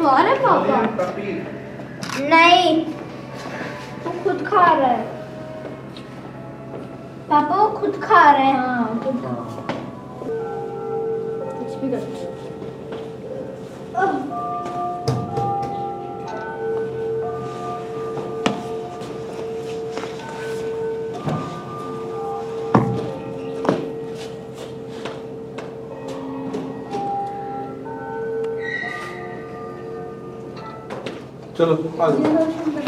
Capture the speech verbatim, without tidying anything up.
खा रहे पापा? नहीं, वो खुद खा रहा है पापा, वो खुद खा रहे हैं। हाँ खुद कुछ भी कर। चलो आ जाओ।